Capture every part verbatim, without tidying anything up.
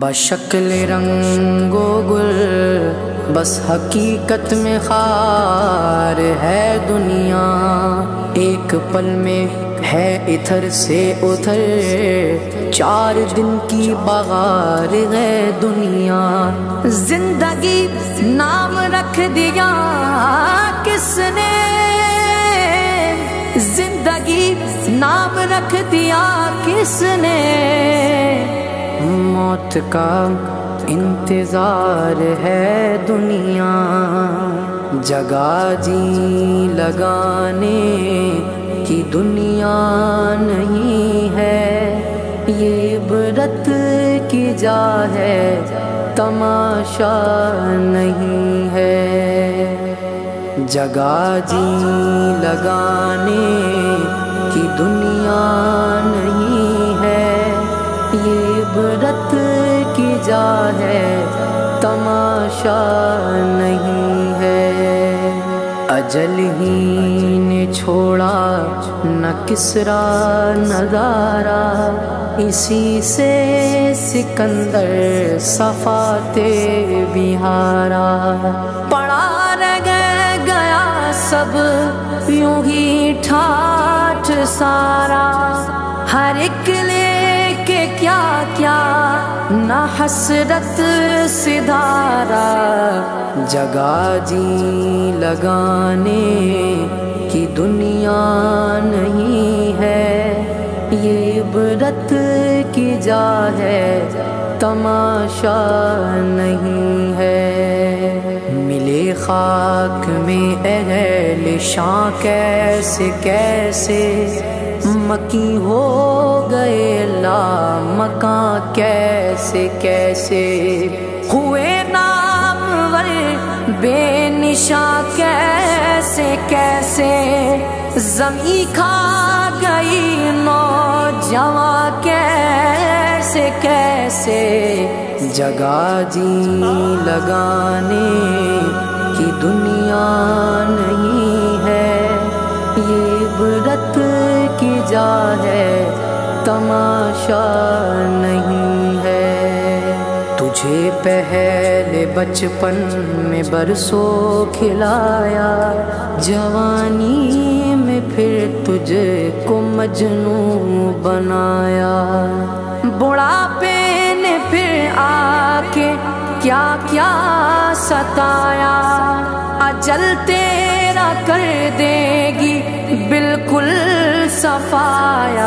بشکل رنگ و گل بس حقیقت میں خار ہے دنیا، ایک پل میں ہے ادھر سے ادھر، چار دن کی بغار ہے دنیا۔ زندگی نام رکھ دیا کس نے، زندگی نام رکھ دیا کس نے، موت کا انتظار ہے دنیا۔ جگہ جی لگانے کی دنیا نہیں ہے، یہ عبرت کی جا ہے تماشا نہیں ہے۔ جگہ جی لگانے کی دنیا نہیں ہے، یہ عبرت کی جا ہے تماشا نہیں ہے۔ اجل ہی نے چھوڑا نہ کسرا نہ دارا، اسی سے سکندر صفاتے بہارا۔ پڑا رہ گیا سب یوں ہی ٹھاٹھ سارا، ہر ایک لے کے کیا کیا نہ حسرت سدھارا۔ جگہ جی لگانے کی دنیا نہیں ہے، یہ عبرت کی جا ہے تماشا نہیں ہے۔ ملے خاک میں اہل شاں کیسے کیسے، مکی ہو گئے لا مکاں کیسے کیسے، ہوئے نامور بے نشاں کیسے کیسے، زمین کھا گئی نوجواں کیسے کیسے۔ جگہ جی لگانے کی دنیا نہیں ہے، یہ عبرت کی جا ہے تماشا نہیں ہے۔ تجھے پہلے بچپن میں برسوں کھلایا، جوانی میں پھر تجھ کو مجنوں بنایا، بڑھاپے نے پھر آ کے کیا کیا ستایا، اجل تیرا کر دے گی بالکل صفایا۔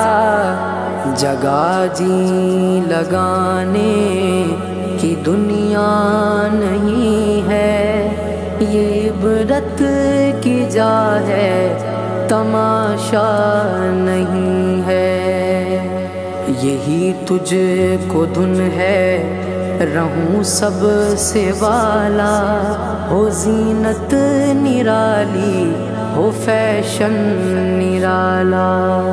جگہ جی لگانے کی دنیا نہیں ہے، یہ عبرت کی جا ہے تماشا نہیں ہے۔ یہی تجھ کو دھن ہے رہوں سب سے والا، ہو زینت نرالی ہو فیشن نرالا،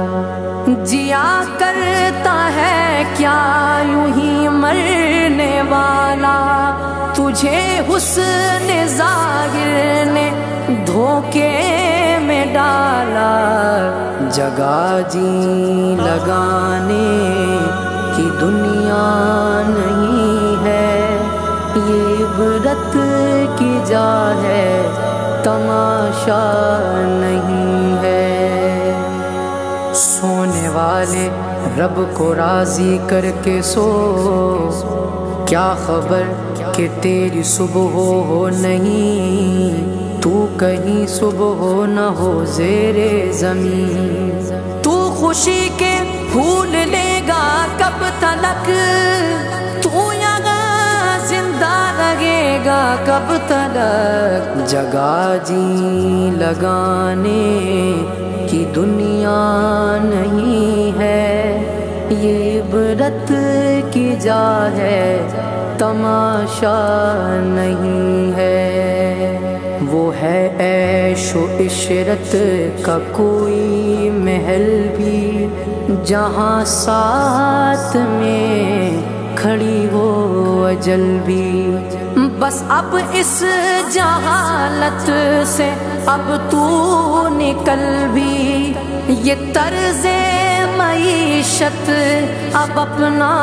جیا کرتا ہے کیا یوں ہی مرنے والا، تجھے حسن ظاہر نے دھوکے میں ڈالا۔ جگہ جی لگانے کی دنیا نہیں ہے، یہ عبرت کی جا ہے تماشا نہیں ہے۔ سونے والے رب کو راضی کر کے سو، کیا خبر کہ تیری صبح ہو نہیں، تو کہیں صبح ہو نہ ہو زیر زمین۔ تو خوشی کے پھول لے گا کب تلک، تو یہاں زندہ رہے گا کب تلک۔ جگہ جی لگانے کی دنیا نہیں ہے، یہ عبرت کی جا ہے تماشا نہیں ہے۔ وہ ہے عیش و عشرت کا کوئی محل بھی، جہاں ساتھ میں کھڑی ہو اجل بھی۔ بس اب اس جہالت سے اب تو نکل بھی، یہ طرز معیشت اب اپنا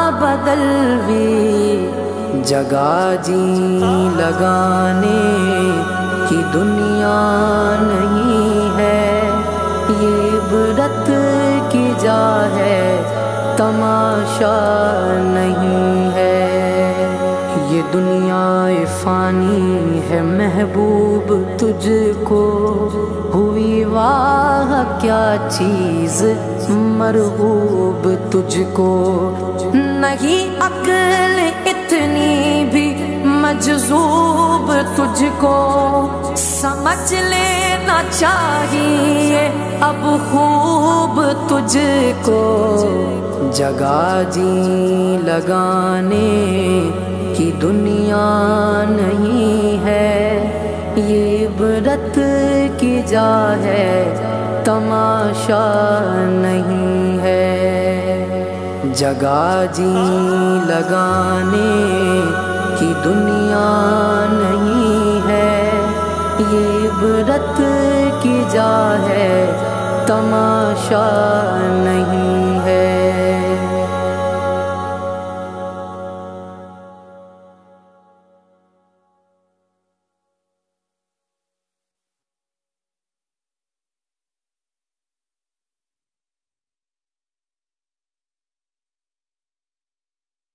بدلوی، جگہ جی لگانے کی دنیا نہیں ہے، یہ عبرت کی جا ہے تماشا نہیں ہے۔ یہ دنیا فانی ہے محبوب تجھ کو، ہوئی واہ کیا چیز مرغوب تجھ کو، نہیں عقل اتنی بھی مجذوب تجھ کو، سمجھ لینا چاہیے اب خوب تجھ کو، جگہ جی لگانے کی دنیا نہیں ہے، یہ عبرت کی جا ہے تماشا نہیں ہے۔ جگہ جی لگانے کی دنیا نہیں ہے، یہ عبرت کی جا ہے تماشا نہیں ہے۔